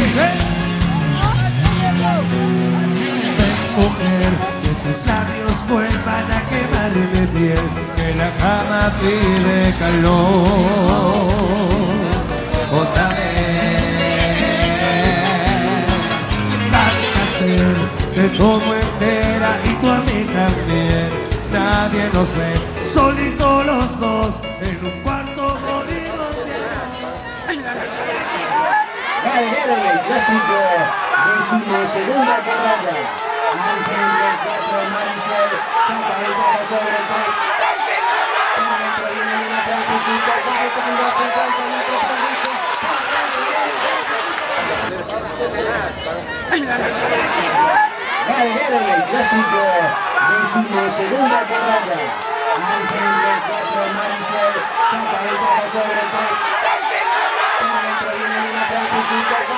Mujer, que tus labios vuelvan a quemar mi piel, que la cama pide calor. Otra vez, hacer, te tomo entera y tú a mí también. Nadie nos ve, solitos los dos, en un cuarto morimos de amor. Carguero del clásico, 12ª carrera. Al frente el 4 Marisol, saca ventaja sobre el 3. Por dentro viene una Francisquito, faltando 50 metros por dentro. Carguero del clásico, 12ª carrera. Al frente el 4 Marisol, saca ventaja sobre el 3. Por dentro viene una Francisquito.